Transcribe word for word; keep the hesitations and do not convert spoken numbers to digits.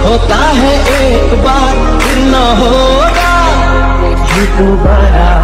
होता है एक बार फिर न होगा ये दोबारा।